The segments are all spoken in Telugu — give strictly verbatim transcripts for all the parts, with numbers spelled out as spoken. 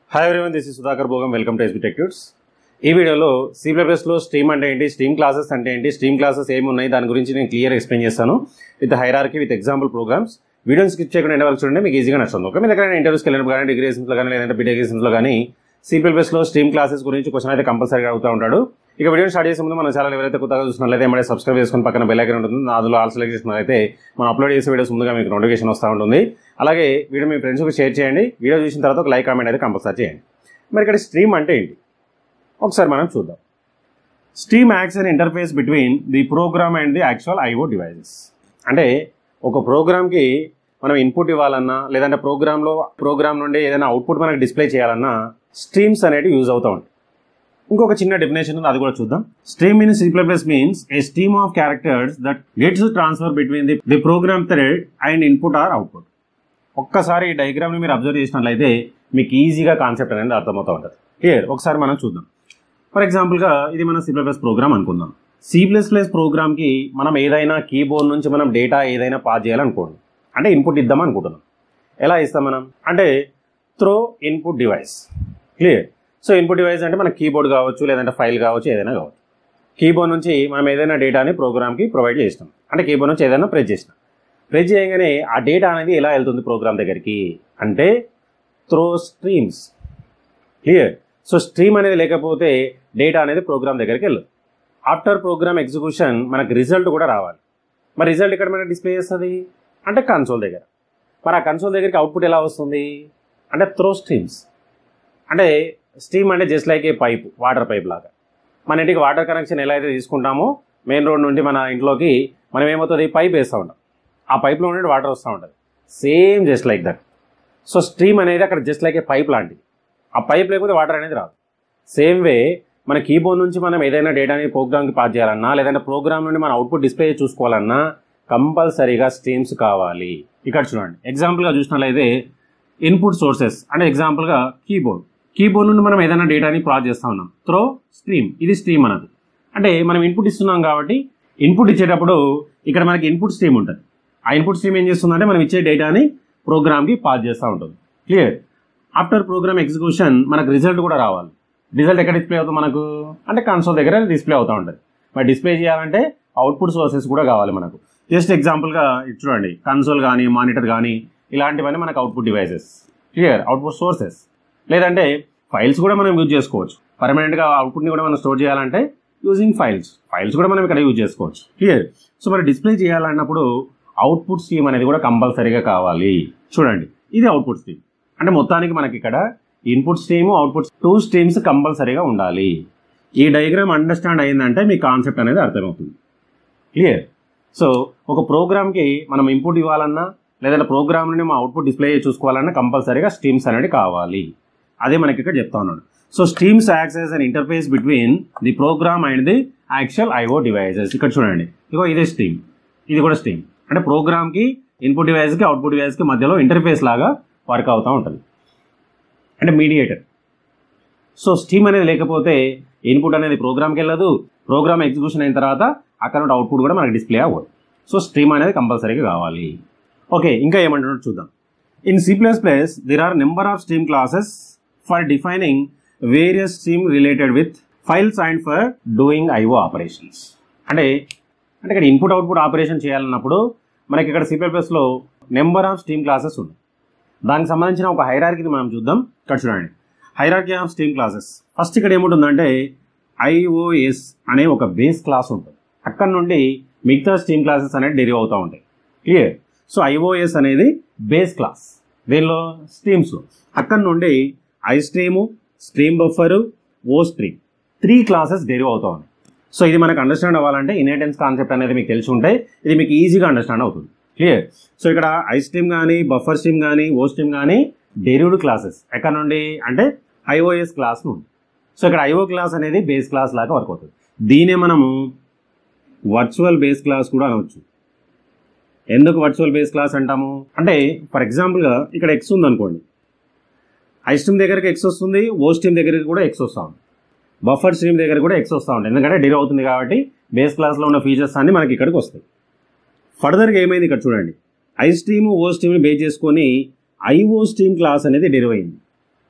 Hi everyone, this is Sudhakar bogam. Welcome to S B Tech Tuts. ఈ వీడియోలో సి ప్లస్ ప్లస్ లో స్ట్రీమ్ అంటే ఏంటి, స్ట్రీమ్ క్లాసెస్ అంటే ఏంటి, స్ట్రీమ్ క్లాసెస్ ఏమి ఉన్నాయి దాని గురించి నేను క్లియర్ ఎక్స్ప్లెయిన్ చేస్తాను with hierarchy with example programs. వీడియోని స్కిప్ చేయకుండా ఎండ్ వరకు చూడండి, మీకు ఈజీగా నచ్చుతుంది. ఓకే, మీ దగ్గర ఇంటర్వ్యూస్కి వెళ్ళినప్పుడు కానీ, డిగ్రీ ఎగ్జామ్స్లో కానీ, లేదంటే బీటెక్ ఎగ్జామ్స్లో కానీ సి ప్లస్ ప్లస్ లో స్ట్రీమ్ క్లాసెస్ గురించి క్వశ్చన్ అయితే కంపల్సరీగా అడుగుతూ ఉంటాడు. ఇక వీడియో స్టార్ట్ చేసే ముందు మన ఛానల్ ఎవరైతే కొత్తగా చూసినట్లయితే ఏమైనా సబ్స్క్రైబ్ చేసుకుని పక్కన బెల్ ఐకాన్ ఉంటుంది, అందులో ఆల్ సెలెక్ట్ చేసినట్లయితే మనం అప్లోడ్ చేసే వీడియోస్ ముందుగా మీకు నోటిఫికేషన్ వస్తూ ఉంటుంది. అలాగే వీడియో మీ ఫ్రెండ్స్కి షేర్ చేయండి. వీడియో చూసిన తర్వాత ఒక లైక్ కామెంట్ అయితే కంపల్సరీ చేయండి. మరి ఇక్కడ స్ట్రీమ్ అంటే ఏంటి ఒకసారి మనం చూద్దాం. Stream acts an interface between the program and the actual IO devices. అంటే ఒక ప్రోగ్రామ్కి మనం ఇన్పుట్ ఇవ్వాలన్నా, లేదంటే ప్రోగ్రాంలో ప్రోగ్రామ్ నుండి ఏదైనా అవుట్పుట్ మనకి డిస్ప్లే చేయాలన్నా స్ట్రీమ్స్ అనేవి యూజ్ అవుతూ ఉంటాయి. ఇంకొక చిన్న డెఫినేషన్ ఉంది, అది కూడా చూద్దాం. Stream in C plus plus means a stream of characters that gets transfer between the the program thread and input or output. ఒక్కసారి ఈ డయాగ్రామ్ని మీరు అబ్జర్వ్ చేసినట్లయితే మీకు ఈజీగా కాన్సెప్ట్ అనేది అర్థమవుతూ ఉంటుంది. క్లియర్? ఒకసారి మనం చూద్దాం. ఫర్ ఎగ్జాంపుల్గా ఇది మన సి ప్లస్ ప్లస్ ప్రోగ్రామ్ అనుకుందాం. సి ప్లస్ ప్లస్ ప్రోగ్రామ్కి మనం ఏదైనా కీబోర్డ్ నుంచి మనం డేటా ఏదైనా పాస్ చేయాలనుకోండి, అంటే ఇన్పుట్ ఇద్దాం అనుకుంటున్నాం. ఎలా ఇస్తాం మనం అంటే through input device. Clear? So input device అంటే మన కీబోర్డ్ కావచ్చు, లేదంటే ఫైల్ కావచ్చు, ఏదైనా కావచ్చు. కీబోర్డ్ నుంచి మనం ఏదైనా డేటాని ప్రోగ్రామ్కి ప్రొవైడ్ చేస్తాం, అంటే కీబోర్డ్ నుంచి ఏదైనా ప్రెస్ చేసినాం. ప్రెస్ చేయగానే ఆ డేటా అనేది ఎలా వెళ్తుంది ప్రోగ్రామ్ దగ్గరికి అంటే through streams. Clear? So stream అనేది లేకపోతే డేటా అనేది ప్రోగ్రామ్ దగ్గరికి వెళ్ళదు. ఆఫ్టర్ ప్రోగ్రామ్ ఎగ్జిక్యూషన్ మనకు రిజల్ట్ కూడా రావాలి. మరి రిజల్ట్ ఇక్కడ మనకి డిస్ప్లే చేస్తుంది అంటే కన్సోల్ దగ్గర. మరి ఆ కన్సోల్ దగ్గరికి అవుట్పుట్ ఎలా వస్తుంది అంటే త్రో స్ట్రీమ్స్. అంటే స్ట్రీమ్ అంటే just like a pipe, water pipe లాగా. మన ఇంటికి వాటర్ కనెక్షన్ ఎలా అయితే తీసుకుంటామో మెయిన్ రోడ్ నుండి మన ఇంట్లోకి మనం ఏమవుతుంది, పైప్ వేస్తూ ఉంటాం. ఆ పైప్లో నుండి వాటర్ వస్తూ ఉంటుంది. Same just like that. So stream అనేది అక్కడ జస్ట్ లైక్ ఏ పైప్ లాంటిది. ఆ పైప్ లేకపోతే వాటర్ అనేది రాదు. సేమ్ వే మన కీబోర్డ్ నుంచి మనం ఏదైనా డేటాని ప్రోగ్రామ్కి పాస్ చేయాలన్నా, లేదంటే ప్రోగ్రామ్ నుండి మన అవుట్పుట్ డిస్ప్లే చూసుకోవాలన్నా కంపల్సరీగా స్ట్రీమ్స్ కావాలి. ఇక్కడ చూడండి, ఎగ్జాంపుల్గా చూసినట్లయితే ఇన్పుట్ సోర్సెస్ అంటే ఎగ్జాంపుల్గా కీబోర్డ్. కీబోర్డ్ నుండి మనం ఏదైనా డేటాని పాస్ చేస్తూ ఉన్నాం త్రో స్ట్రీమ్. ఇది స్ట్రీమ్ అన్నది. అంటే మనం ఇన్పుట్ ఇస్తున్నాం కాబట్టి ఇన్పుట్ ఇచ్చేటప్పుడు ఇక్కడ మనకి ఇన్పుట్ స్ట్రీమ్ ఉంటుంది. ఆ ఇన్పుట్ స్ట్రీమ్ ఏం చేస్తుందంటే మనం ఇచ్చే డేటాని ప్రోగ్రామ్కి పాస్ చేస్తూ ఉంటుంది. క్లియర్? ఆఫ్టర్ ప్రోగ్రామ్ ఎగ్జిక్యూషన్ మనకు రిజల్ట్ కూడా రావాలి. రిజల్ట్ ఎక్కడ డిస్ప్లే అవుతుంది మనకు అంటే కన్సోల్ దగ్గర డిస్ప్లే అవుతూ ఉంటుంది. మరి డిస్ప్లే చేయాలంటే అవుట్పుట్ సోర్సెస్ కూడా కావాలి మనకు. జస్ట్ ఎగ్జాంపుల్గా ఇది చూడండి, కన్సోల్ కానీ, మానిటర్ కానీ, ఇలాంటివన్నీ మనకు output devices. Clear? Output sources. లేదంటే ఫైల్స్ కూడా మనం యూజ్ చేసుకోవచ్చు. పర్మనెంట్గా అవుట్పుట్ని కూడా మనం స్టోర్ చేయాలంటే యూజింగ్ ఫైల్స్. ఫైల్స్ కూడా మనం ఇక్కడ యూజ్ చేసుకోవచ్చు. క్లియర్? సో మరి డిస్ప్లే చేయాలన్నప్పుడు అవుట్పుట్ స్ట్రీమ్ అనేది కూడా కంపల్సరీగా కావాలి. చూడండి, ఇది అవుట్పుట్ స్ట్రీమ్. అంటే మొత్తానికి మనకి ఇక్కడ input stream, output two streams కంపల్సరీగా ఉండాలి. ఈ డయాగ్రామ్ అండర్స్టాండ్ అయిందంటే మీ కాన్సెప్ట్ అనేది అర్థమవుతుంది. క్లియర్? సో ఒక ప్రోగ్రామ్కి మనం ఇన్పుట్ ఇవ్వాలన్నా, లేదంటే ప్రోగ్రామ్ నుండి మా అవుట్పుట్ డిస్ప్లే చూసుకోవాలన్నా కంపల్సరీగా స్ట్రీమ్స్ అనేది కావాలి. అదే మనకి ఇక్కడ చెప్తా ఉన్నాడు. So streams acts as an interface between the program and the actual IO devices. ఇక్కడ చూడండి, ఇగో ఇదే స్ట్రీమ్, ఇది కూడా స్ట్రీమ్. అంటే ప్రోగ్రామ్కి, ఇన్పుట్ డివైస్కి, అవుట్పుట్ డివైస్కి మధ్యలో ఇంటర్ఫేస్ లాగా వర్క్ అవుతూ ఉంటుంది, అంటే మీడియేటర్. సో స్ట్రీమ్ అనేది లేకపోతే ఇన్పుట్ అనేది ప్రోగ్రామ్కి వెళ్ళదు, ప్రోగ్రామ్ ఎగ్జిక్యూషన్ అయిన తర్వాత అక్కడ నుండి అవుట్పుట్ కూడా మనకి డిస్ప్లే అవ్వదు. సో స్ట్రీమ్ అనేది కంపల్సరీగా కావాలి. ఓకే, ఇంకా ఏమంటున్నాడు చూద్దాం. In C plus plus there are number of stream classes for defining various stream related with files and for doing IO operations. అంటే అంటే ఇక్కడ ఇన్పుట్ అవుట్పుట్ ఆపరేషన్ చేయాలన్నప్పుడు మనకి ఇక్కడ సి ప్లస్ ప్లస్లో నెంబర్ ఆఫ్ స్ట్రీమ్ క్లాసెస్ ఉన్నాయి. దానికి సంబంధించిన ఒక హైరార్కీని మనం చూద్దాం. ఇక్కడ చూడండి, hierarchy of stream classes. First ఇక్కడ ఏముంటుందంటే ఐఓఎస్ అనే ఒక బేస్ క్లాస్ ఉంటుంది. అక్కడ నుండి మిగతా స్ట్రీమ్ క్లాసెస్ అనేవి డెరివ్ అవుతూ ఉంటాయి. క్లియర్? సో ఐఓఎస్ అనేది బేస్ క్లాస్, దీనిలో స్ట్రీమ్స్లో. అక్కడ నుండి I stream, stream buffer, O stream, three classes derive అవుతూ ఉన్నాయి. సో ఇది మనకు అండర్స్టాండ్ అవ్వాలంటే ఇన్హెరిటెన్స్ కాన్సెప్ట్ అనేది మీకు తెలిసి ఉంటే ఇది మీకు ఈజీగా అండర్స్టాండ్ అవుతుంది. క్లియర్? సో ఇక్కడ ఐ స్ట్రీమ్ కానీ, బఫర్ స్ట్రీమ్ కానీ, ఓ స్ట్రీమ్ కానీ డెరివ్డ్ క్లాసెస్ ఎక్కడ నుండి అంటే ఐఓఎస్ క్లాస్ నుండి. సో ఇక్కడ ఐఓ క్లాస్ అనేది బేస్ క్లాస్ లాగా వర్క్ అవుతుంది. దీనే మనము వర్చువల్ బేస్ క్లాస్ కూడా అనవచ్చు. ఎందుకు వర్చువల్ బేస్ క్లాస్ అంటాము అంటే ఫర్ ఎగ్జాంపుల్గా ఇక్కడ ఎక్స్ ఉంది అనుకోండి, ఐ స్ట్రీమ్ దగ్గరికి ఎక్స్ వస్తుంది, ఓ స్ట్రీమ్ దగ్గరికి కూడా ఎక్స్ వస్తూ ఉంది, బఫర్ స్ట్రీమ్ దగ్గర కూడా ఎక్స్ వస్తూ ఉంటుంది. ఎందుకంటే డెరివ్ అవుతుంది కాబట్టి బేస్ క్లాస్లో ఉన్న ఫీచర్స్ అన్ని మనకి ఇక్కడికి వస్తాయి. ఫర్దర్గా ఏమైంది ఇక్కడ చూడండి, ఐ స్ట్రీమ్ ఓ స్ట్రీమ్ని బేస్ చేసుకొని ఐఓ స్ట్రీమ్ క్లాస్ అనేది డెరివ్ అయింది.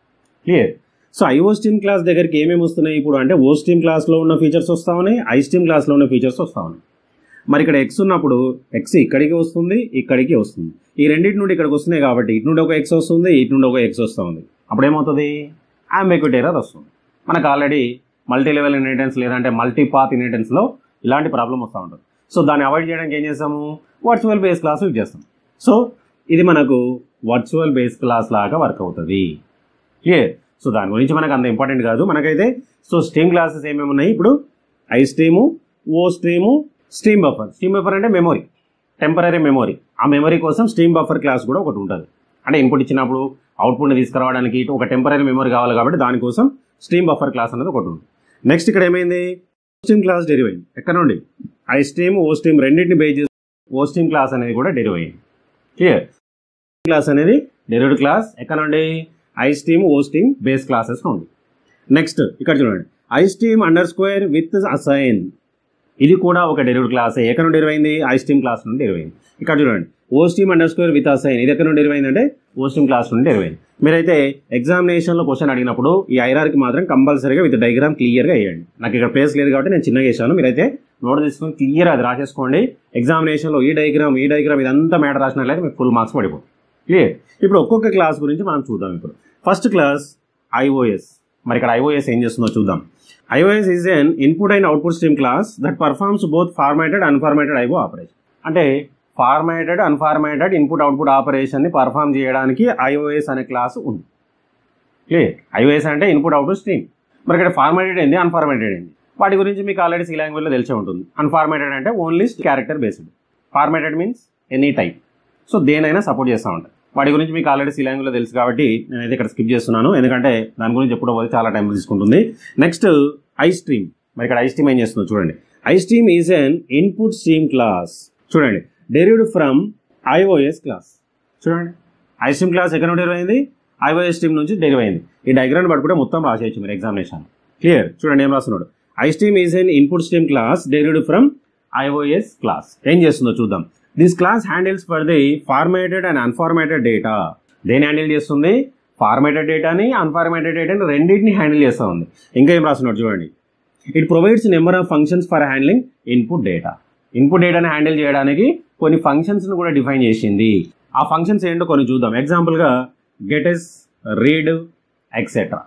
క్లియర్. సో iostream క్లాస్ దగ్గరికి ఏమేమి వస్తున్నాయి ఇప్పుడు అంటే ostream క్లాస్లో ఉన్న ఫీచర్స్ వస్తా ఉన్నాయి, istream క్లాస్లో ఉన్న ఫీచర్స్ వస్తా ఉన్నాయి. మరి ఇక్కడ ఎక్స్ ఉన్నప్పుడు ఎక్స్ ఇక్కడికి వస్తుంది, ఇక్కడికి వస్తుంది. ఈ రెండింటి నుండి ఇక్కడికి వస్తున్నాయి కాబట్టి ఇటు నుండి ఒక ఎక్స్ వస్తుంది, ఇటు నుండి ఒక ఎక్స్ వస్తూ ఉంది. అప్పుడు ఏమవుతుంది, అంబిగ్విటీ ఎర్రర్ వస్తుంది. మనకు ఆల్రెడీ మల్టీ లెవెల్ ఇన్హెరిటెన్స్ లేదంటే మల్టీ పాత్ ఇన్హెరిటెన్స్లో ఇలాంటి ప్రాబ్లం వస్తూ ఉంటుంది. సో దాన్ని అవాయిడ్ చేయడానికి ఏం చేస్తాము, వర్చువల్ బేస్ క్లాస్ యూజ్ చేస్తాం. సో ఇది మనకు వర్చువల్ బేస్ క్లాస్ లాగా వర్క్ అవుతుంది. క్లియర్. సో దాని గురించి మనకు అంత ఇంపార్టెంట్ కాదు మనకైతే. సో స్ట్రీమ్ క్లాసెస్ ఏమేమి ఉన్నాయి ఇప్పుడు, I stream, O stream, stream buffer. Stream buffer అంటే మెమొరీ, టెంపరీ మెమొరీ. ఆ మెమొరీ కోసం స్ట్రీమ్ బఫర్ క్లాస్ కూడా ఒకటి ఉంటుంది. అంటే ఇన్పుట్ ఇచ్చినప్పుడు అవుట్పుట్ని తీసుకురావడానికి ఒక టెంపరీ మెమొరీ కావాలి కాబట్టి దానికోసం స్ట్రీమ్ బఫర్ క్లాస్ అనేది ఒకటి ఉంది. నెక్స్ట్ ఇక్కడ ఏమైంది, స్ట్రీమ్ క్లాస్ డెరివ్ అయింది. ఎక్కడ నుండి, ఐ స్ట్రీమ్, ఓ స్ట్రీమ్ రెండింటిని బేస్ చేసి ఓ స్ట్రీమ్ క్లాస్ అనేది కూడా డెరివ్ అయింది. క్లియర్. క్లాస్ అనేది డెరివ్డ్ క్లాస్ ఎక్కడ నుండి, I stream, O stream base classes ఉంది. నెక్స్ట్ ఇక్కడ చూడండి, I stream under square with assign. ఇది కూడా ఒక డెరివ్డ్ క్లాస్. ఎక్కడ నుండి డెరివ్ అయింది, ఐ స్ట్రీమ్ క్లాస్ నుండి డెరివ్ అయింది. ఇక్కడ చూడండి, O stream under square with assign. ఇది ఎక్కడ నుండి డెరివ్ అయింది అంటే ఓ స్ట్రీమ్ క్లాస్ నుండి డెరివ్ అయింది. మీరైతే ఎగ్జామినేషన్లో క్వశ్చన్ అడిగినప్పుడు ఈ ఐరార్కి మాత్రం కంపల్సరీగా విత్ డయాగ్రామ్ క్లియర్గా వేయండి. నాకు ఇక్కడ ప్లేస్ లేదు కాబట్టి నేను చిన్నగా వేసాను. మీరైతే నోట్ తీసుకొని క్లియర్ అది రాసేసుకోండి. ఎగ్జామినేషన్లో ఈ డయాగ్రామ్ ఈ డయాగ్రామ్ ఇదంతా మ్యాటర్ రాసినట్లయితే మీకు ఫుల్ మార్క్స్ పడిపోతుంది. క్లియర్. ఇప్పుడు ఒక్కొక్క క్లాస్ గురించి మనం చూద్దాం. ఇప్పుడు ఫస్ట్ క్లాస్ ఐఓఎస్. మరి ఇక్కడ ఐఓఎస్ ఏం చేస్తుందో చూద్దాం. IOS is an input and output stream class that performs both formatted unformatted IO operation. అంటే ఫార్మాటెడ్ అన్ఫార్మాటెడ్ ఇన్పుట్ అవుట్పుట్ ఆపరేషన్ని పర్ఫార్మ్ చేయడానికి ఐఓఎస్ అనే క్లాస్ ఉంది. క్లియర్. ఐఓఎస్ అంటే ఇన్పుట్ అవుట్పుట్ స్ట్రీమ్. మరి ఇక్కడ ఫార్మాటెడ్ ఏంది, అన్ఫార్మాటెడ్ ఏంది, వాటి గురించి మీకు ఆల్రెడీ సి లాంగ్వేజ్లో తెలిసే ఉంటుంది. అన్ఫార్మాటెడ్ అంటే only character based, formatted means any type. So దేనైనా సపోర్ట్ చేస్తూ ఉంటాయి. వాటి గురించి మీకు ఆల్రెడీ సి లాంగ్వేజ్లో తెలుసు కాబట్టి నేనైతే ఇక్కడ స్కిప్ చేస్తున్నాను, ఎందుకంటే దాని గురించి ఎప్పుడో పోతే చాలా టైం తీసుకుంటుంది. Next I stream. మరి ఇక్కడ ఐ స్ట్రీమ్ ఏం చేస్తుందో చూడండి. I stream is an input stream class. చూడండి, డెరివ్డ్ ఫ్రమ్ ఐఓఎస్ క్లాస్. చూడండి, ఐ స్ట్రీమ్ క్లాస్ ఎక్కడ నుండి డెరివ్ అయింది, ఐఓఎస్ స్ట్రీమ్ నుంచి డెరివ్ అయింది. ఈ డయాగ్రామ్ పట్టుకుంటే మొత్తం రాసేయచ్చు మీరు ఎగ్జామినేషన్. క్లియర్. చూడండి ఏం రాస్తున్నాడు, I stream is an input stream class derived from IOS class. ఏం చేస్తుందో చూద్దాం. This class handles for the formatted and unformatted data. దేని హ్యాండిల్ చేస్తుంది, ఫార్మాటెడ్ డేటాని అన్ఫార్మాటెడ్ డేటాని రెండింటిని హ్యాండిల్ చేస్తూ ఉంది. ఇంకా ఏం రాస్తున్నాడు చూడండి, it provides number of functions for handling input data. Input డేటాని హ్యాండిల్ చేయడానికి కొన్ని ఫంక్షన్స్ను కూడా డిఫైన్ చేసింది. ఆ ఫంక్షన్స్ ఏంటో కొన్ని చూద్దాం. ఎగ్జాంపుల్గా గెటెస్, రీడ్, ఎక్సెట్రా.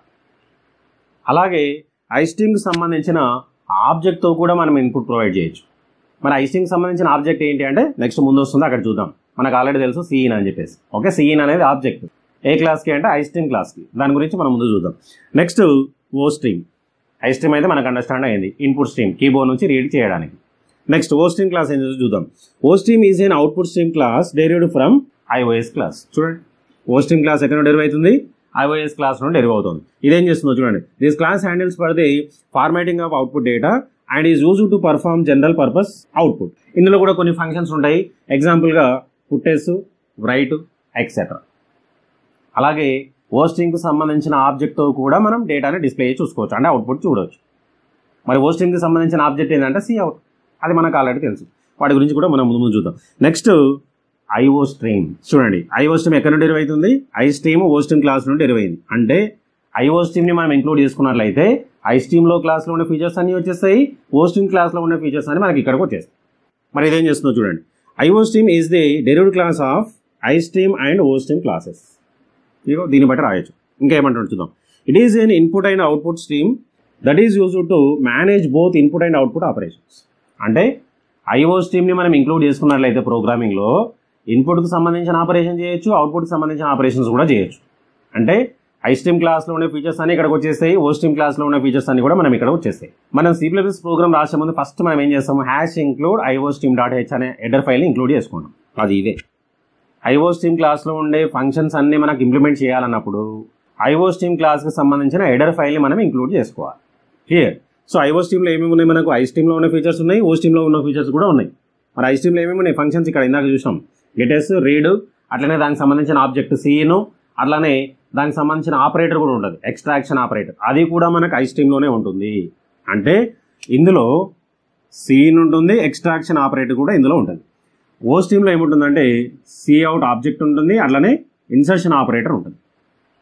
అలాగే ఐస్ట్రీమ్కి సంబంధించిన ఆబ్జెక్ట్తో కూడా మనం ఇన్పుట్ ప్రొవైడ్ చేయొచ్చు. మన ఐస్ట్రీమ్కి సంబంధించిన ఆబ్జెక్ట్ ఏంటి అంటే నెక్స్ట్ ముందు వస్తుంది, అక్కడ చూద్దాం. మనకు ఆల్రెడీ తెలుసు సీఈన్ అని చెప్పేసి. ఓకే, సీఈన్ అనేది ఆబ్జెక్ట్ ఏ క్లాస్కి అంటే ఐస్ట్రీమ్ క్లాస్కి. దాని గురించి మనం ముందు చూద్దాం. Next O stream. ఐస్ట్రీమ్ అయితే మనకు అండర్స్టాండ్ అయింది, ఇన్పుట్ స్ట్రీమ్ కీబోర్డ్ నుంచి రీడ్ చేయడానికి. నెక్స్ట్ ఓ స్ట్రీమ్ క్లాస్ ఏం చూద్దాం. O stream is an output stream class derived from IOS class. చూడండి, ఓ స్ట్రీమ్ క్లాస్ ఎక్కడ డెరివ్ అవుతుంది, ఐఓఎస్ క్లాస్ నుండి డెరివ్ అవుతుంది. ఇదేం చేస్తుందో చూడండి. This class handles for the formatting of output data and is used to perform general purpose output. ఇందులో కూడా కొన్ని ఫంక్షన్స్ ఉంటాయి. ఎగ్జాంపుల్గా పుట్టెస్, రైట్, ఎక్సెట్రా. అలాగే ఓ స్ట్రీమ్కి సంబంధించిన ఆబ్జెక్ట్తో కూడా మనం డేటాని డిస్ప్లే చూసుకోవచ్చు, అంటే అవుట్పుట్ చూడవచ్చు. మరి ఓ స్ట్రీమ్కి సంబంధించిన ఆబ్జెక్ట్ ఏంటంటే సి అవుట్. అది మనకు ఆల్రెడీ తెలుసు, వాటి గురించి కూడా మనం ముందు ముందు చూద్దాం. Next IO stream. చూడండి, ఐఓ స్ట్రీమ్ ఎక్కడ నుండి డెరివ్ అవుతుంది, I stream O stream class నుండి డెరివ్ అయింది. అంటే ఐఓ స్ట్రీమ్ని మనం ఇంక్లూడ్ చేసుకున్నట్లయితే ఐ స్ట్రీమ్లో క్లాస్లో ఉన్న ఫీచర్స్ అన్నీ వచ్చేస్తాయి, ఓ స్ట్రీమ్ క్లాస్లో ఉన్న ఫీచర్స్ అన్ని మనకి ఇక్కడికి వచ్చేస్తాయి. మరి ఇదేం చేస్తుందో చూడండి. IO stream is the derived class of I stream and O stream classes. ఇదిగో దీన్ని బట్టి రాయొచ్చు. ఇంకా ఏమంటాడు చూద్దాం. It is an input and output stream that is used to manage both input and output operations. అంటే ఐఓ స్ట్రీమ్ని మనం ఇంక్లూడ్ చేసుకున్నట్లయితే ప్రోగ్రామింగ్లో ఇన్పుట్కి సంబంధించిన ఆపరేషన్ చేయొచ్చు, అవుట్పుట్కి సంబంధించిన ఆపరేషన్స్ కూడా చేయొచ్చు. అంటే ఐ స్ట్రీమ్ క్లాస్లో ఉన్న ఫీచర్స్ అన్ని ఇక్కడికి వచ్చేస్తాయి, ఓ స్ట్రీమ్ క్లాస్లో ఉన్న ఫీచర్స్ అన్ని కూడా మనం ఇక్కడ వచ్చేస్తాయి. మనం సి ప్లస్ ప్లస్ ప్రోగ్రామ్ రాసే ముందు ఫస్ట్ మనం ఏం చేస్తాము, hash include iostream dot H అనే హెడర్ ఫైల్ని ఇంక్లూడ్ చేసుకుంటాం. అది ఇదే ఐఓస్ట్రీమ్ క్లాస్లో ఉండే ఫంక్షన్స్ అన్ని మనకు ఇంప్లిమెంట్ చేయాలన్నప్పుడు ఐఓస్ట్రీమ్ క్లాస్కి సంబంధించిన హెడర్ ఫైల్ని మనం ఇంక్లూడ్ చేసుకోవాలి. క్లియర్. సో ఐఓస్ట్రీమ్లో ఏమేమి ఉన్నాయి, మనకు ఐ స్ట్రీమ్లో ఉన్న ఫీచర్స్ ఉన్నాయి, ఓ స్ట్రీమ్లో ఉన్న ఫీచర్స్ కూడా ఉన్నాయి. మరి ఐ స్ట్రీమ్లో ఏమేమి ఉన్నాయి ఫంక్షన్స్ ఇక్కడ ఇందాక చూసాం, గెటెస్, రీడ్, అట్లనే దానికి సంబంధించిన ఆబ్జెక్ట్ సీను, అట్లానే దానికి సంబంధించిన ఆపరేటర్ కూడా ఉంటుంది, ఎక్స్ట్రాక్షన్ ఆపరేటర్. అది కూడా మనకు ఐ స్ట్రీమ్లోనే ఉంటుంది. అంటే ఇందులో సీన్ ఉంటుంది, ఎక్స్ట్రాక్షన్ ఆపరేటర్ కూడా ఇందులో ఉంటుంది. ఓ స్ట్రీమ్లో ఏముంటుందంటే సి అవుట్ ఆబ్జెక్ట్ ఉంటుంది, అట్లనే ఇన్సర్షన్ ఆపరేటర్ ఉంటుంది.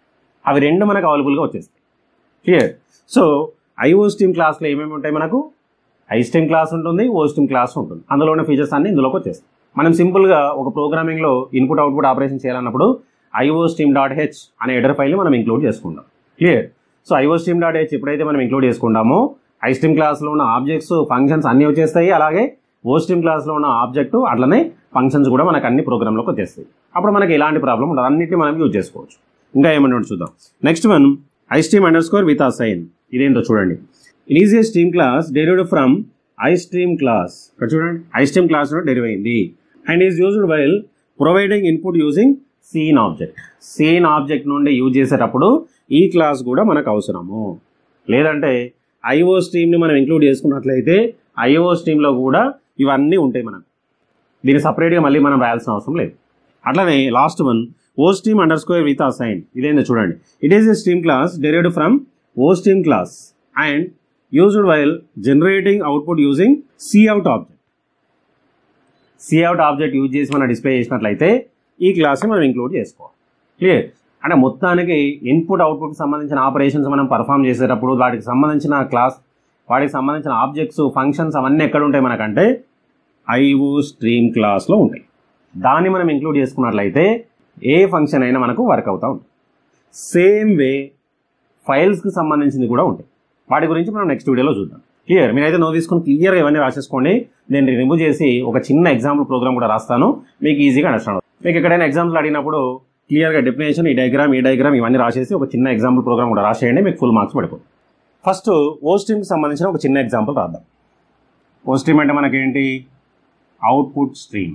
అవి రెండు మనకు అవైలబుల్గా వచ్చేస్తాయి. క్లియర్. సో iostream క్లాస్లో ఏమేమి ఉంటాయి, మనకు istream క్లాస్ ఉంటుంది, ostream క్లాస్ ఉంటుంది. అందులో ఉన్న ఫీచర్స్ అన్ని ఇందులోకి వచ్చేస్తాయి. మనం సింపుల్గా ఒక ప్రోగ్రామింగ్లో ఇన్పుట్ అవుట్పుట్ ఆపరేషన్ చేయాలన్నప్పుడు iostream.h అనే హెడర్ ఫైల్ని మనం ఇంక్లూడ్ చేసుకుంటాం. క్లియర్. సో iostream.h ఎప్పుడైతే మనం ఇంక్లూడ్ చేసుకుంటామో istream క్లాస్లో ఉన్న ఆబ్జెక్ట్స్ ఫంక్షన్స్ అన్నీ వచ్చేస్తాయి. అలాగే ostream క్లాస్లో ఉన్న ఆబ్జెక్ట్ అట్లనే ఫంక్షన్స్ కూడా మనకు అన్ని ప్రోగ్రాంలోకి వచ్చేస్తాయి. అప్పుడు మనకి ఎలాంటి ప్రాబ్లం ఉండదు, అన్నిటిని మనం యూజ్ చేసుకోవచ్చు. ఇంకా ఏమన్నా చూద్దాం. Next one istream underscore with assign. ఇదేంటో చూడండి. It is a stream class derived from istream class. ఇక్కడ చూడండి, istream క్లాస్ డెరివ్ అయింది and is used while providing input using cin object. Cin object నుండి యూజ్ చేసేటప్పుడు ఈ క్లాస్ కూడా మనకు అవసరము. లేదంటే iostreamని మనం ఇంక్లూడ్ చేసుకున్నట్లయితే iostreamలో కూడా ఇవన్నీ ఉంటాయి మనకు. దీన్ని సపరేట్గా మళ్ళీ మనం రాయాల్సిన అవసరం లేదు. అట్లనే last one ostream underscore with assign. ఇదేందో చూడండి. It is a stream class derived from ostream class and used while generating output using cout object. cout object use చేసి మనం డిస్ప్లే చేసినట్లయితే ఈ క్లాస్ని మనం ఇంక్లూడ్ చేసుకోవాలి. క్లియర్. అంటే మొత్తానికి ఇన్పుట్ అవుట్పుట్కి సంబంధించిన ఆపరేషన్స్ మనం పర్ఫామ్ చేసేటప్పుడు వాటికి సంబంధించిన క్లాస్, వాటికి సంబంధించిన ఆబ్జెక్ట్స్ ఫంక్షన్స్ అవన్నీ ఎక్కడ ఉంటాయి మనకంటే iostream క్లాస్లో ఉంటాయి. దాన్ని మనం ఇంక్లూడ్ చేసుకున్నట్లయితే ఏ ఫంక్షన్ అయినా మనకు వర్క్ అవుతూ ఉంటుంది. సేమ్ వే ఫైల్స్కి సంబంధించింది కూడా ఉంటాయి. వాటి గురించి మనం నెక్స్ట్ వీడియోలో చూద్దాం. క్లియర్. మీరైతే నో తీసుకొని క్లియర్గా ఇవన్నీ రాసేసుకోండి. నేను రిమూవ్ చేసి ఒక చిన్న ఎగ్జాంపుల్ ప్రోగ్రామ్ కూడా రాస్తాను, మీకు ఈజీగా అండర్స్టాండ్ అవుతుంది. మీకు ఎక్కడైనా ఎగ్జామ్స్లో అడిగినప్పుడు క్లియర్గా డెఫినేషన్, ఈ డయాగ్రామ్ ఈ డయాగ్రామ్ ఇవన్నీ రాసేసి ఒక చిన్న ఎగ్జాంపుల్ ప్రోగ్రామ్ కూడా రాసేయండి, మీకు ఫుల్ మార్క్స్ పడిపోతుంది. ఫస్ట్ ostreamకి సంబంధించిన ఒక చిన్న ఎగ్జాంపుల్ రాద్దాం. ostream అంటే మనకేంటి, output stream.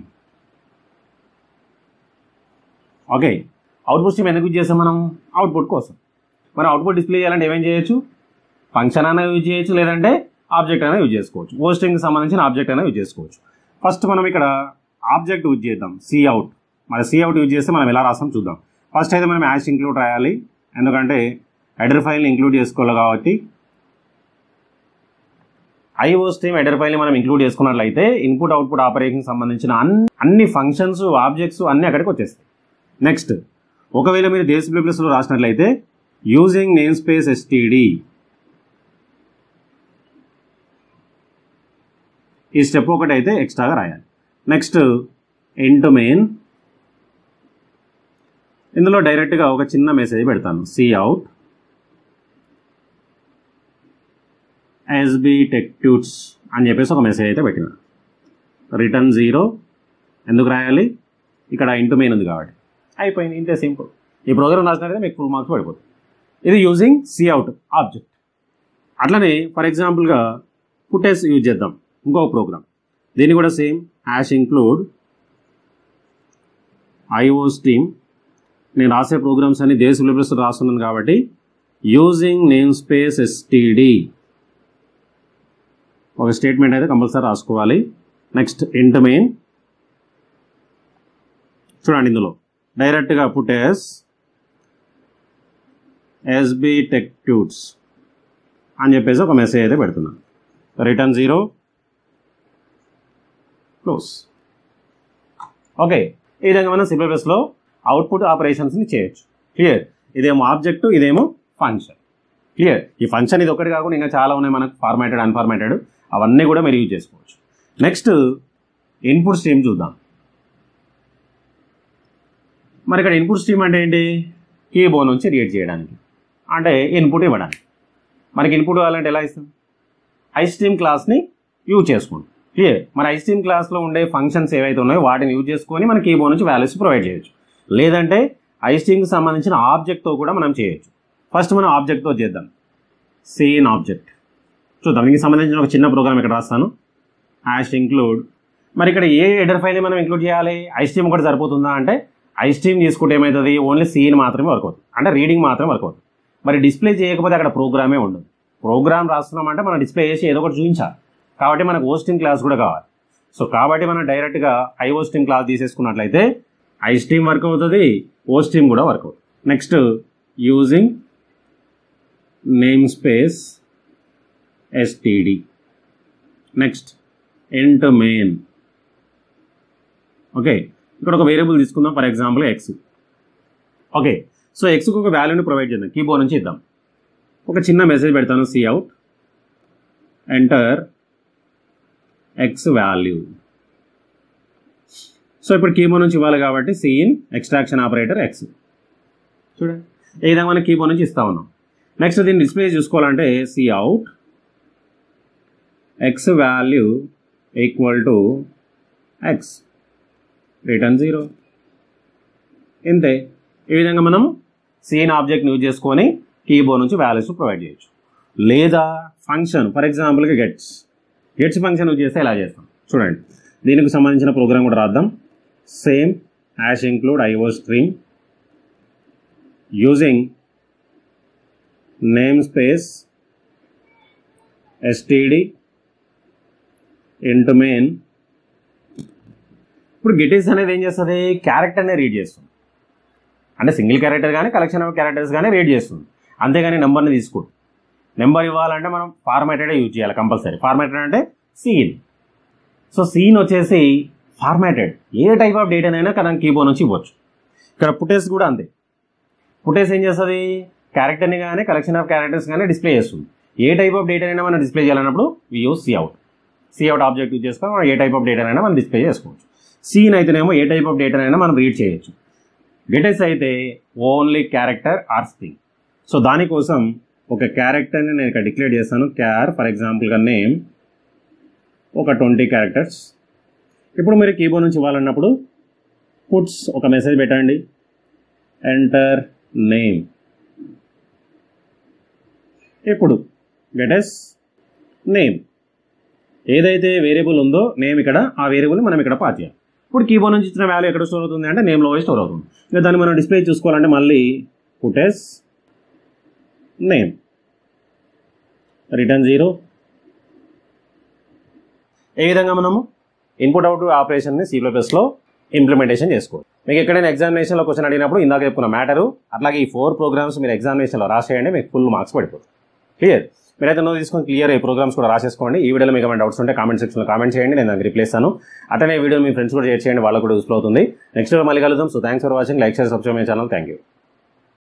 Okay, output stream ఎందుకు యూజ్ చేస్తాం మనం? అవుట్పుట్ కోసం. మనం అవుట్పుట్ డిస్ప్లే చేయాలంటే ఏమేం చేయొచ్చు? ఫంక్షన్ అయినా యూజ్ చేయొచ్చు, లేదంటే ఆబ్జెక్ట్ అయినా యూజ్ చేసుకోవచ్చు. ostreamకి సంబంధించిన ఆబ్జెక్ట్ అయినా యూజ్ చేసుకోవచ్చు. ఫస్ట్ మనం ఇక్కడ ఆబ్జెక్ట్ యూజ్ చేద్దాం, cout. మరి cout యూజ్ చేస్తే మనం ఎలా రాస్తాం చూద్దాం. ఫస్ట్ అయితే మనం యాష్ ఇంక్లూడ్ రాయాలి, ఎందుకంటే హెడర్ ఫైల్ని ఇంక్లూడ్ చేసుకోవాలి కాబట్టి. iostream హెడర్ ఫైల్ని మనం ఇంక్లూడ్ చేసుకున్నట్లయితే ఇన్పుట్ అవుట్పుట్ ఆపరేషన్కి సంబంధించిన అన్ని అన్ని ఫంక్షన్స్ ఆబ్జెక్ట్స్ అన్నీ అక్కడికి వచ్చేస్తాయి. నెక్స్ట్, ఒకవేళ మీరు దేశ్ ప్లేప్లెస్లో రాసినట్లయితే యూజింగ్ నేమ్ స్పేస్ ఎస్టీడీ ఈ స్టెప్ ఒకటి అయితే ఎక్స్ట్రాగా రాయాలి. నెక్స్ట్ ఎండ్ మెయిన్, ఇందులో డైరెక్ట్గా ఒక చిన్న మెసేజ్ పెడతాను, cout ఎస్బి టెక్ ట్యూట్స్ అని చెప్పేసి ఒక మెసేజ్ అయితే పెట్టిన. రిటర్న్ జీరో ఎందుకు రాయాలి? ఇక్కడ ఇంటూ మెయిన్ ఉంది కాబట్టి. అయిపోయింది, ఇంతే సింపుల్. ఈ ప్రోగ్రామ్ రాసినట్లయితే మీకు ఫుల్ మార్క్స్ పడిపోతుంది. ఇది యూజింగ్ cout ఆబ్జెక్ట్. అట్లనే ఫర్ ఎగ్జాంపుల్గా పుట్టెస్ యూజ్ చేద్దాం, ఇంకొక ప్రోగ్రామ్. దీన్ని కూడా సేమ్ హ్యాష్ ఇంక్లూడ్ iostream. నేను రాసే ప్రోగ్రామ్స్ అన్ని దేశ్ ప్లేప్లెస్లో రాస్తున్నాను కాబట్టి యూజింగ్ నేమ్ స్పేస్ ఎస్టీడీ ఒక స్టేట్మెంట్ అయితే కంపల్సరీ రాసుకోవాలి. నెక్స్ట్ ఎండ్ మెయిన్, చూడండి ఇందులో డైరెక్ట్గా పుట్టెస్ ఎస్బి టెక్ ట్యూట్స్ అని చెప్పేసి ఒక మెసేజ్ అయితే పెడుతున్నాను. Return zero, close. ఓకే, ఈ విధంగా మనం సి ప్లస్ ప్లస్లో అవుట్పుట్ ఆపరేషన్స్ని చేయొచ్చు. క్లియర్. ఇదేమో ఆబ్జెక్టు, ఇదేమో ఫంక్షన్. క్లియర్. ఈ ఫంక్షన్ ఇది ఒకటి కాకుండా ఇంకా చాలా ఉన్నాయి మనకు, ఫార్మాటెడ్ అన్ఫార్మాటెడ్, అవన్నీ కూడా మీరు యూజ్ చేసుకోవచ్చు. నెక్స్ట్ ఇన్పుట్ స్ట్రీమ్ చూద్దాం. మరి ఇక్కడ ఇన్పుట్ స్ట్రీమ్ అంటే ఏంటి? కీబోర్డ్ నుంచి రీడ్ చేయడానికి, అంటే ఇన్పుట్ ఇవ్వడానికి. మనకి ఇన్పుట్ కావాలంటే ఎలా ఇస్తాం? istream క్లాస్ని యూజ్ చేసుకోండి. క్లియర్. మరి istream క్లాస్లో ఉండే ఫంక్షన్స్ ఏవైతే ఉన్నాయో వాటిని యూజ్ చేసుకొని మన కీబోర్డ్ నుంచి వాల్యూస్ ప్రొవైడ్ చేయొచ్చు. లేదంటే istreamకి సంబంధించిన ఆబ్జెక్ట్తో కూడా మనం చేయొచ్చు. ఫస్ట్ మనం ఆబ్జెక్ట్తో చేద్దాం, సీన్ ఆబ్జెక్ట్ చూద్దాం. దీనికి సంబంధించిన ఒక చిన్న ప్రోగ్రామ్ ఇక్కడ రాస్తాను, హ్యాష్ ఇంక్లూడ్. మరి ఇక్కడ ఏ హెడర్ ఫైల్ని మనం ఇంక్లూడ్ చేయాలి? istream ఒకటి సరిపోతుందా అంటే istream తీసుకుంటే ఏమవుతుంది? ఓన్లీ సీన్ మాత్రమే వర్క్ అవుతుంది, అంటే రీడింగ్ మాత్రమే వర్క్ అవుతుంది. మరి డిస్ప్లే చేయకపోతే అక్కడ ప్రోగ్రామే ఉండదు. ప్రోగ్రామ్ రాస్తున్నామంటే మనం డిస్ప్లే చేసి ఏదో ఒకటి చూపించాలి, కాబట్టి మనకు ostream క్లాస్ కూడా కావాలి. సో కాబట్టి మనం డైరెక్ట్గా iostream క్లాస్ తీసేసుకున్నట్లయితే istream వర్క్ అవుతుంది, ostream కూడా వర్క్ అవుతుంది. Next using name space STD. Next end main. Okay, ఇక్కడ ఒక వేరియబుల్ తీసుకుందాం, for example X. Okay, so ఎక్స్కి ఒక వాల్యూని ప్రొవైడ్ చేద్దాం, కీబోర్డ్ నుంచి ఇద్దాం. ఒక చిన్న మెసేజ్ పెడతాను, C out enter X value. So ఇప్పుడు కీబోర్డ్ నుంచి ఇవ్వాలి కాబట్టి C in extraction operator X. చూడండి ఏ విధంగా మనం కీబోర్డ్ నుంచి ఇస్తా ఉన్నాం. నెక్స్ట్ దీన్ని డిస్ప్లే చూసుకోవాలంటే C out X value equal to X return zero. ఇంతే. ఈ విధంగా మనం సీన్ ఆబ్జెక్ట్ని యూజ్ చేసుకొని కీబోర్డ్ నుంచి వాల్యూస్ ప్రొవైడ్ చేయొచ్చు. లేదా ఫంక్షన్ ఫర్ ఎగ్జాంపుల్గా గెట్స్ గెట్స్ ఫంక్షన్ యూజ్ చేస్తే ఎలా చేస్తాం చూడండి. దీనికి సంబంధించిన ప్రోగ్రామ్ కూడా రాద్దాం. Same hash include iostream using name space std int main. ఇప్పుడు గెటిస్ అనేది ఏం చేస్తుంది, క్యారెక్టర్నే రీడ్ చేస్తుంది. అంటే సింగిల్ క్యారెక్టర్ కానీ కలెక్షన్ ఆఫ్ క్యారెక్టర్స్ కానీ రీడ్ చేస్తుంది, అంతేగాని నెంబర్ని తీసుకోడు. నెంబర్ ఇవ్వాలంటే మనం ఫార్మాటెడే యూజ్ చేయాలి కంపల్సరీ. ఫార్మాటెడ్ అంటే సీన్. సో సీన్ వచ్చేసి ఫార్మాటెడ్, ఏ టైప్ ఆఫ్ డేటానైనా మనం కీబోర్డ్ నుంచి ఇవ్వచ్చు. ఇక్కడ పుటేస్ కూడా అంతే. పుటేస్ ఏం చేస్తుంది, క్యారెక్టర్ని కానీ కలెక్షన్ ఆఫ్ క్యారెక్టర్స్ కానీ డిస్ప్లే చేస్తుంది. ఏ టైప్ ఆఫ్ డేటానైనా మనం డిస్ప్లే చేయాలన్నప్పుడు we use C out. C out object use చేసుకొని మనం ఏ టైప్ ఆఫ్ డేటానైనా మనం డిస్ప్లే చేసుకోవచ్చు. సీన్ అయితేనేమో ఏ టైప్ ఆఫ్ డేటానైనా మనం రీడ్ చేయొచ్చు. గెటెస్ అయితే only character or string. So దానికోసం ఒక క్యారెక్టర్ని నేను ఇక్కడ డిక్లేర్ చేస్తాను, క్యార్ ఫర్ ఎగ్జాంపుల్గా నేమ్ ఒక ట్వంటీ క్యారెక్టర్స్. ఇప్పుడు మీరు కీబోర్డ్ నుంచి ఇవ్వాలన్నప్పుడు పుట్స్ ఒక మెసేజ్ పెట్టండి, ఎంటర్ నేమ్. ఇప్పుడు గెటెస్ నేమ్, ఏదైతే వేరియబుల్ ఉందో నేమ్ ఇక్కడ, ఆ వేరియబుల్ని మనం ఇక్కడ పాస్ చేయాలి. ఇప్పుడు కీబోర్డ్ నుంచి ఇచ్చిన వాల్యూ ఎక్కడ స్టోర్ అవుతుంది అంటే నేమ్లో స్టోర్ అవుతుంది. ఇంకా దాన్ని మనం డిస్ప్లే చూసుకోవాలంటే మళ్ళీ పుటెస్ నేమ్ రిటర్న్ జీరో. ఏ విధంగా మనము ఇన్పుట్ అవుట్ ఆపరేషన్ని సి ప్లస్ ప్లస్లో ఇంప్లిమెంటేషన్ చేసుకోవాలి. మీకు ఎక్కడైనా ఎగ్జామినేషన్లో క్వశ్చన్ అడిగినప్పుడు ఇందాక చెప్పుకున్న మ్యాటరు అట్లాగే ఈ ఫోర్ ప్రోగ్రామ్స్ మీరు ఎగ్జామినేషన్లో రాసేయండి, మీకు ఫుల్ మార్క్స్ పడిపోతుంది. క్లియర్? మీరైతే నో తీసుకొని క్లియర్ ఈ ప్రోగ్రామ్స్ కూడా రాసేసుకోండి. ఈ వీడియోలో మీకు ఏమైనా డౌట్స్ ఉంటే కామెంట్ సెక్షన్లో కామెంట్ చేయండి, నేను దానికి రిప్లై ఇస్తాను. అట్లనే వీడియో మీ ఫ్రెండ్స్ కూడా షేర్ చేయండి, వాళ్ళకు కూడా యూస్ఫుల్ అవుతుంది. నెక్స్ట్ మళ్ళీ కలుద్దాం. So thanks for watching. Like share subscribe my channel. Thank you.